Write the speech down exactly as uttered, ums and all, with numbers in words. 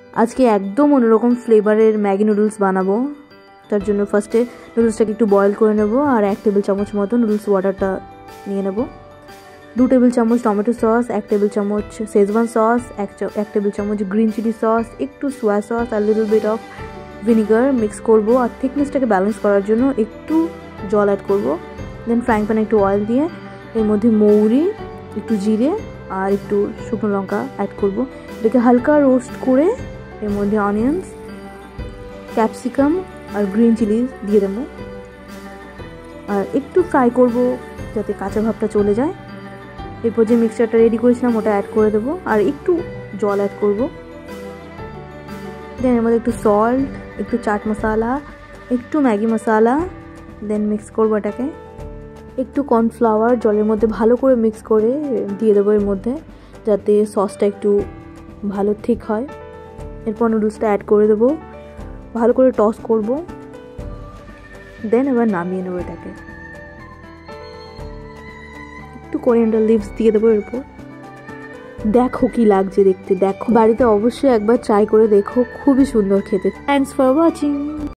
আজকে একদম অন্যরকম ফ্লেভারের ম্যাগি নুডলস বানাবো। তার জন্য ফার্স্টে নুডলসটাকে একটু বয়েল করে নেব আর এক টেবিল চামচ মতো নুডলস ওয়াটারটা নিয়ে নেব। দু টেবিল চামচ টমেটো সস, এক টেবিল চামচ শেজওয়ান সস, এক এক টেবিল চামচ গ্রিন চিলি সস, একটু সোয়া সস আর little bit of vinegar mix করব। আর থিকনেসটাকে ব্যালেন্স করার জন্য একটু জল অ্যাড করব। দেন ফ্রাইং প্যানে একটু অয়েল দিয়ে এর মধ্যে মৌরি, একটু জিরে আর একটু শুকনো লঙ্কা অ্যাড করব। এটাকে হালকা রোস্ট করে এর মধ্যে অনিয়ন্স, ক্যাপসিকাম আর গ্রিন চিলি দিয়ে দেবো আর একটু ফ্রাই করব যাতে কাঁচা ভাবটা চলে যায়। এরপর যে মিক্সচারটা রেডি করেছিলাম ওটা অ্যাড করে দেবো আর একটু জল অ্যাড করব। দেন এর মধ্যে একটু সল্ট, একটু চাট মশলা, একটু ম্যাগি মশলা, দেন মিক্স করবো এটাকে। একটু কর্নফ্লাওয়ার জলের মধ্যে ভালো করে মিক্স করে দিয়ে দেবো এর মধ্যে, যাতে সসটা একটু ভালো ঠিক হয়। এরপর নুডলসটা অ্যাড করে দেবো, ভালো করে টস করব। দেন এবার নামিয়ে নেবো এটাকে। একটু কোরিয়ান্ডার লিভস দিয়ে দেবো এরপর। দেখো কি লাগছে দেখতে, দেখো বাড়িতে অবশ্যই একবার ট্রাই করে দেখো, খুবই সুন্দর খেতে। Thanks for watching.